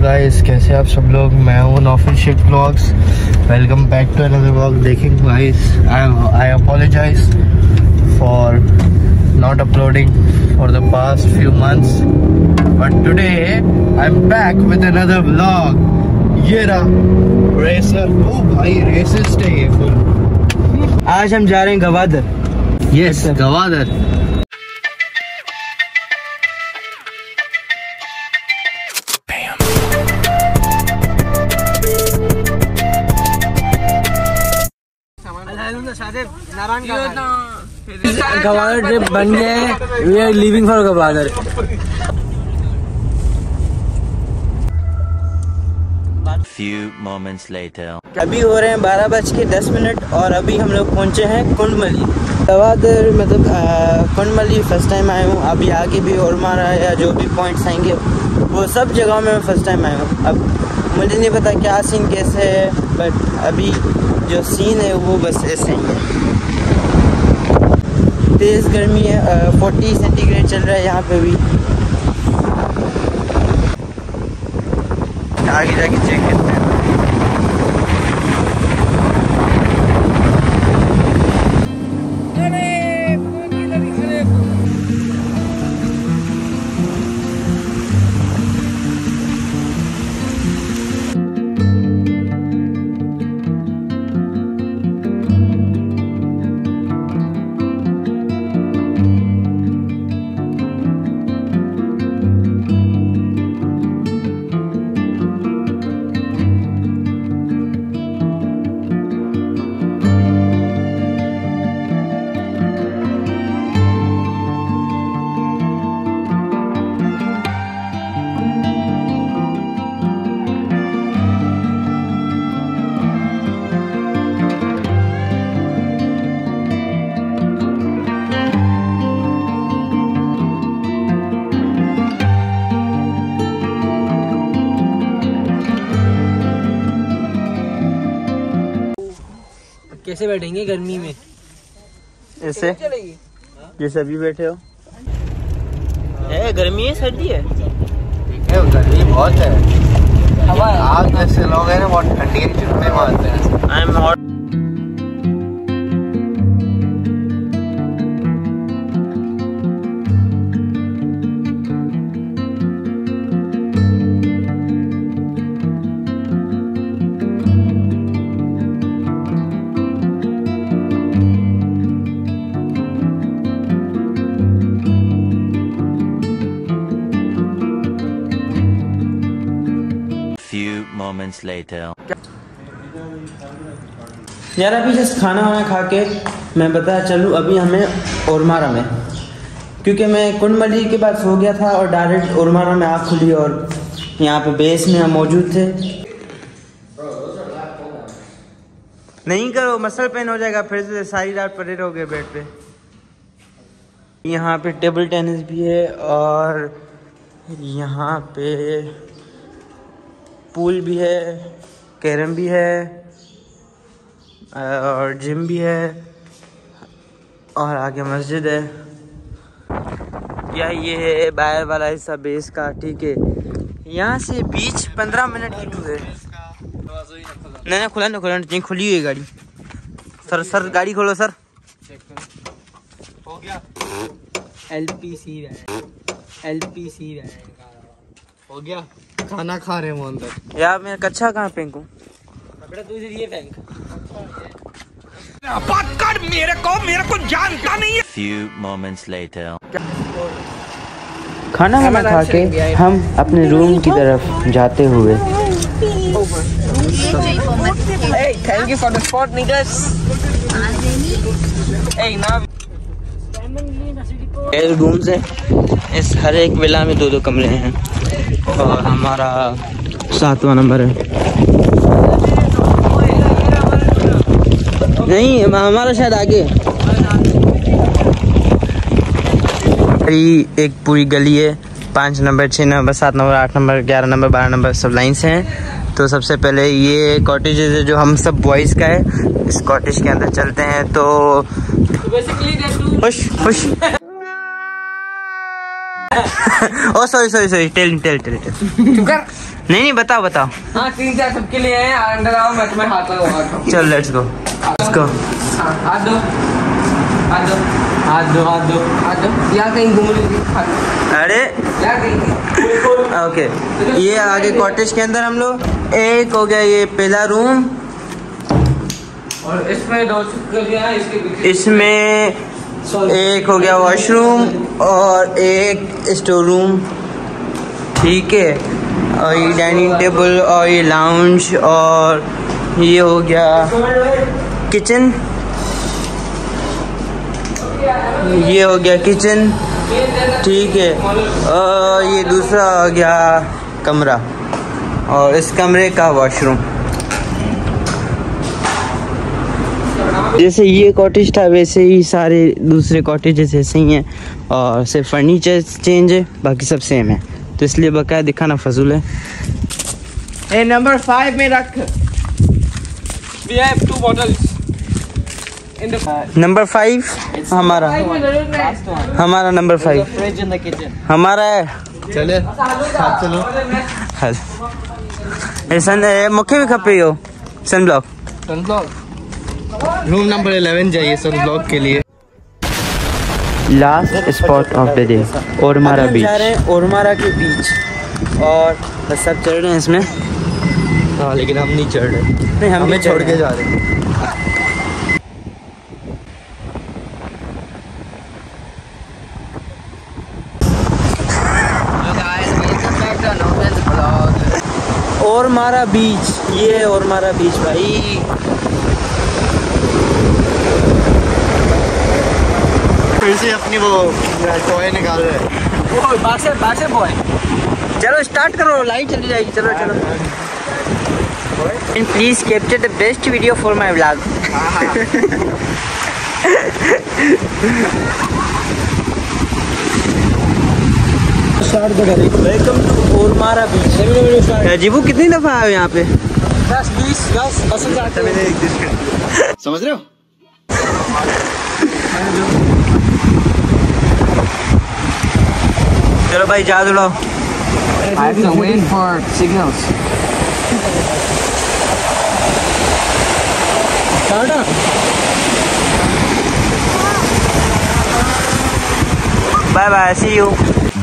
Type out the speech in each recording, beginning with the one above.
Guys, कैसे आप सब लोग। मैं हूँ Naufil Shaikh vlogs. Welcome back to another vlog. देखें guys, I apologise for not uploading for the past few months, but today I am back with another vlog. ये रहा रेसर। ओ भाई, रेसिस्ट है ये फुल। आज हम जा रहे हैं गवादर। यस, गवादर। गवादर ट्रिप बन गए। We are leaving for Gwadar. Few moments later. अभी हो रहे हैं 12:10 और अभी हम लोग पहुंचे हैं कुंडमली। गवादर मतलब कुंडमली फर्स्ट टाइम आया हूँ। अभी आगे भी और मारा या जो भी पॉइंट्स आएंगे वो सब जगहों में मैं फर्स्ट टाइम आया हूँ। अब मुझे नहीं पता क्या सीन कैसे है, बट अभी जो सीन है वो बस ऐसे ही है। तेज़ गर्मी है, 40 सेंटीग्रेड चल रहा है यहाँ पे भी। आगे जाके चेक करते हैं। कैसे बैठेंगे गर्मी में? ऐसे जैसे अभी बैठे हो। गर्मी है सर्दी है? गर्मी बहुत है। हवा आग जैसे लोग हैं ना, बहुत ठंडी के चुटने मारते हैं। I am hot. Moments later. यार अभी जस्ट खाना वाना खा के मैं बता चलूँ अभी हमें ओरमारा में, क्योंकि मैं कुंडमली के बाद सो गया था और डायरेक्ट ओरमारा में आँख खुली और यहाँ पे बेस में हम मौजूद थे। नहीं करो, मसल पेन हो जाएगा फिर से। सारी रात पड़े रहोगे बेड पे। यहाँ पे टेबल टेनिस भी है और यहाँ पे पूल भी है, कैरम भी है और जिम भी है और आगे मस्जिद है। ये है बाहर वाला हिस्सा बेस का, ठीक है। यहाँ से बीच 15 मिनट की टूर है। नहीं खुला नहीं खुली हुई है गाड़ी। सर गाड़ी खोलो सर। हो गया LPC हो गया। खाना खा रहे हैं अंदर। यार मैं कच्चा कहाँ फेंकूं? तू ये फेंक। बात कर मेरे को जानता नहीं है। Few moments later. खाना वाना खा के हम अपने रूम की तरफ जाते हुए। Thank you for the spot नीगस। रूम्स है इस हर एक विला में 2-2 कमरे हैं और हमारा 7वां नंबर है। नहीं हमारा शायद आगे। एक पूरी गली है, 5 number 6 number 7 number 8 number 11 number 12 number सब लाइन से हैं। तो सबसे पहले ये कॉटेजेस है जो हम सब बॉयज़ का है। इस कॉटेज के अंदर चलते हैं तो खुश खुश। Oh, sorry. Tell. नहीं बताओ बताओ। हाँ 3-4 सबके लिए है, अंदर आओ मैं तुम्हें हाथ लगाऊंगा। चल लेट्स गो। हाथ दो यहाँ कहीं घूम लीजिए। अरे ओके, ये आगे कॉटेज के अंदर हम लोग, एक हो गया ये पहला रूम, और इसमें 2 इसके पीछे इसमें एक हो गया वॉशरूम और एक स्टोर रूम, ठीक है। और ये डाइनिंग टेबल और ये लाउंज और ये हो गया किचन, ये हो गया किचन, ठीक है। और ये दूसरा हो गया कमरा और इस कमरे का वॉशरूम। जैसे ये कॉटेज था वैसे ही सारे दूसरे कॉटेजेस ऐसे ही हैं और सिर्फ फर्नीचर चेंज है, बाकी सब सेम है, तो इसलिए बकाया दिखाना फजूल है। नंबर 5 में रख। We have 2 bottles. नंबर 5 हमारा नंबर 5 हमारा है। चले चलो। सन मुख्य भी खपे हो सन ब्लॉक। रूम नंबर 11 जाइए सन ब्लॉक के लिए। Last spot of the day Ormara beach. जा रहे हैं ओरमारा के बीच और बस सब चढ़ रहे हैं इसमें। हाँ लेकिन हम नहीं चढ़ रहे, नहीं हमें छोड़ के जा रहे हैं। ओरमारा बीच, ये ओरमारा बीच भाई। फिर से अपनी वो टॉय निकाल रहे हैं। बासे बॉय। चलो स्टार्ट करो, लाइट चली जाएगी। चलो and please capture the best video for my vlog. Welcome to Ormara beach. जीबू कितनी दफा आए हो यहाँ पे? 10-20 समझ रहे हो? चलो भाई जा दो। I have to wait for signals. Bye bye, see you.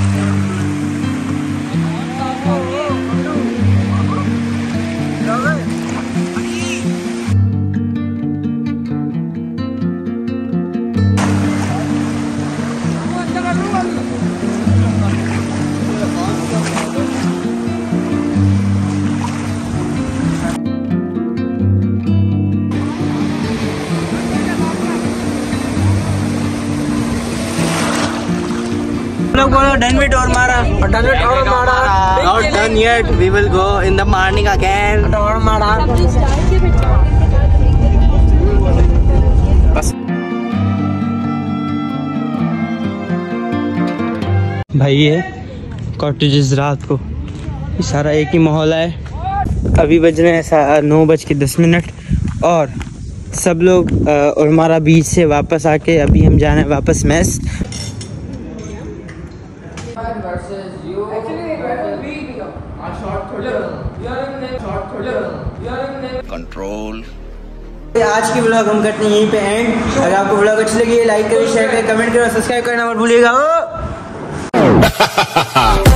Done with Ormara. Not done yet. We will go in the morning again. भाई ये कॉटेजेस रात को सारा एक ही माहौल है। अभी बज रहे हैं 9:10 और सब लोग ओरमारा बीच से वापस आके अभी हम जाना है वापस मैस। Control. आज की व्लॉग हम करते हैं यहीं पे एंड। अगर आपको व्लॉग अच्छी लगी है लाइक करें, शेयर करें, कमेंट करें, सब्सक्राइब करना मत भूलिएगा।